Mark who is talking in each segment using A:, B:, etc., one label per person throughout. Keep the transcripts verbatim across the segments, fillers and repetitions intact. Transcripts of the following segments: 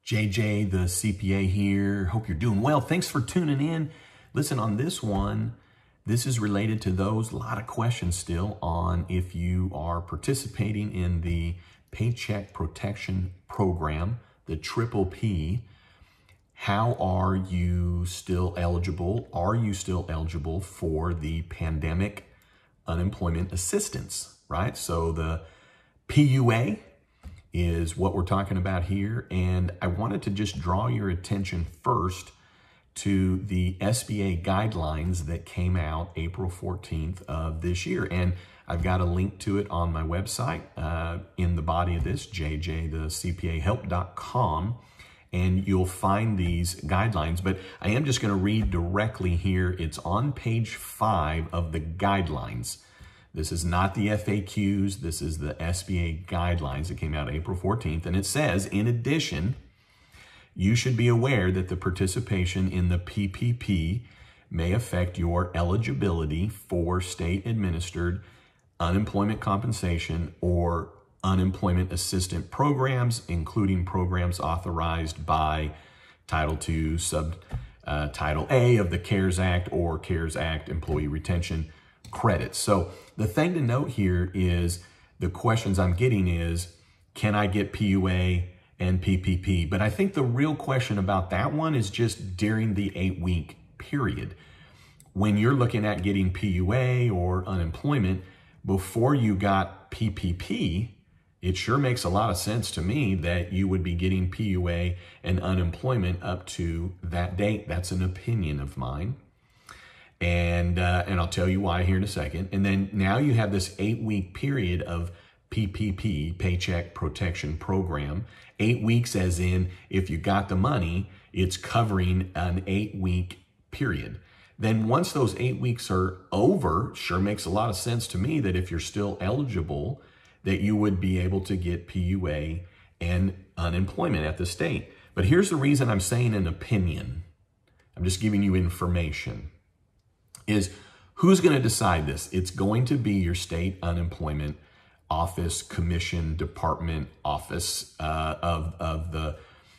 A: J J, the C P A here. Hope you're doing well. Thanks for tuning in. Listen, on this one, this is related to those, a lot of questions still on if you are participating in the Paycheck Protection Program, the Triple P. How are you still eligible? Are you still eligible for the pandemic unemployment assistance, right? So the P U A is what we're talking about here. And I wanted to just draw your attention first to the S B A guidelines that came out April fourteenth of this year. And I've got a link to it on my website uh, in the body of this, j j the c p a help dot com. And you'll find these guidelines, but I am just going to read directly here. It's on page five of the guidelines. This is not the F A Qs. This is the S B A guidelines that came out April fourteenth. And it says, in addition, you should be aware that the participation in the P P P may affect your eligibility for state-administered unemployment compensation or unemployment assistance programs, including programs authorized by Title two, Sub uh, Title A of the CARES Act or CARES Act employee retention credits. So the thing to note here is the questions I'm getting is, can I get P U A and P P P? But I think the real question about that one is just during the eight week period. When you're looking at getting P U A or unemployment, before you got P P P, it sure makes a lot of sense to me that you would be getting P U A and unemployment up to that date. That's an opinion of mine. And uh, and I'll tell you why here in a second. And then now you have this eight week period of P P P, Paycheck Protection Program. Eight weeks as in, if you got the money, it's covering an eight week period. Then once those eight weeks are over, sure makes a lot of sense to me that if you're still eligible, that you would be able to get P U A and unemployment at the state. But here's the reason I'm saying an opinion. I'm just giving you information. Is who's going to decide this? It's going to be your state unemployment office, commission, department, office uh, of, of the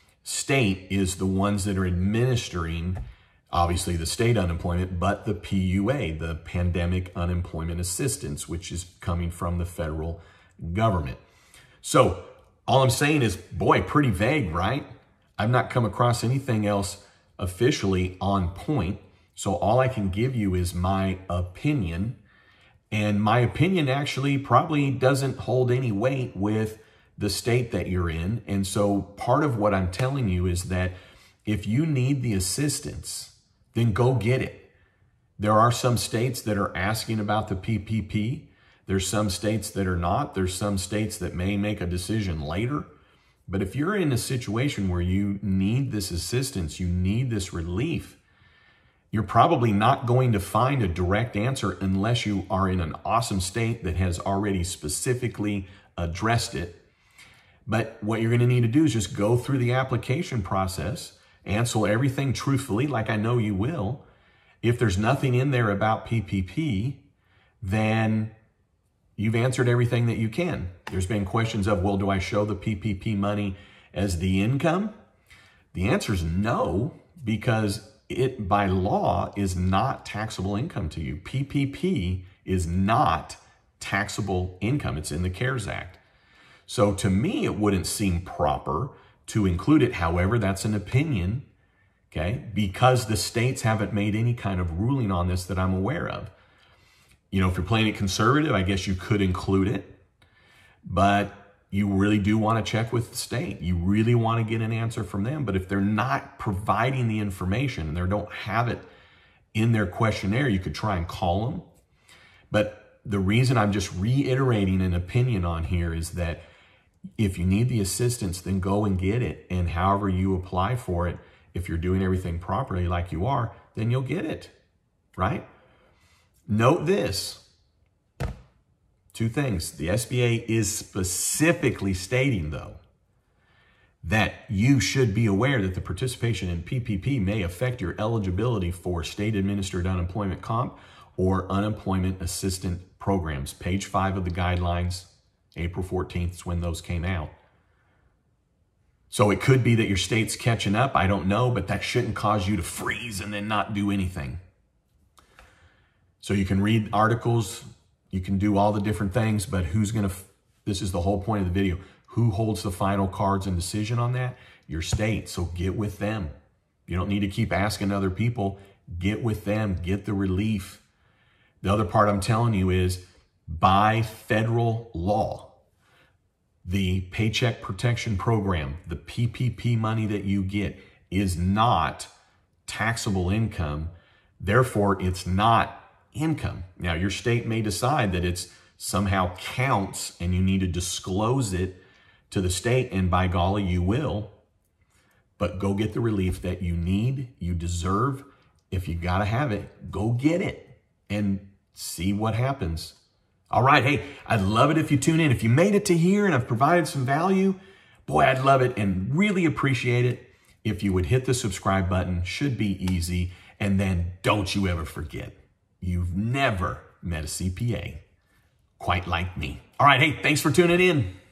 A: state is the ones that are administering, obviously, the state unemployment, but the P U A, the Pandemic Unemployment Assistance, which is coming from the federal government. So all I'm saying is, boy, pretty vague, right? I've not come across anything else officially on point. So all I can give you is my opinion. And my opinion actually probably doesn't hold any weight with the state that you're in. And so part of what I'm telling you is that if you need the assistance, then go get it. There are some states that are asking about the P P P. There's some states that are not. There's some states that may make a decision later. But if you're in a situation where you need this assistance, you need this relief, you're probably not going to find a direct answer unless you are in an awesome state that has already specifically addressed it. But what you're going to need to do is just go through the application process, answer everything truthfully, like I know you will. If there's nothing in there about P P P, then you've answered everything that you can. There's been questions of, well, do I show the P P P money as the income? The answer is no, because it by law is not taxable income to you. P P P is not taxable income. It's in the CARES Act. So to me, it wouldn't seem proper to include it. However, that's an opinion, okay? Because the states haven't made any kind of ruling on this that I'm aware of. You know, if you're playing it conservative, I guess you could include it, but you really do want to check with the state. You really want to get an answer from them. But if they're not providing the information and they don't have it in their questionnaire, you could try and call them. But the reason I'm just reiterating an opinion on here is that if you need the assistance, then go and get it. And however you apply for it, if you're doing everything properly like you are, then you'll get it, right? Note this. Two things. The S B A is specifically stating, though, that you should be aware that the participation in P P P may affect your eligibility for state-administered unemployment comp or unemployment assistance programs. Page five of the guidelines, April fourteenth is when those came out. So it could be that your state's catching up. I don't know, but that shouldn't cause you to freeze and then not do anything. So you can read articles, you can do all the different things, but who's going to, this is the whole point of the video. Who holds the final cards and decision on that? Your state. So get with them. You don't need to keep asking other people. Get with them. Get the relief. The other part I'm telling you is by federal law, the Paycheck Protection Program, the P P P money that you get is not taxable income. Therefore, it's not income. Now, your state may decide that it's somehow counts and you need to disclose it to the state, and by golly, you will. But go get the relief that you need, you deserve. If you got to have it, go get it and see what happens. All right, hey, I'd love it if you tune in. If you made it to here and I've provided some value, boy, I'd love it and really appreciate it if you would hit the subscribe button. Should be easy. And then don't you ever forget, you've never met a C P A quite like me. All right, hey, thanks for tuning in.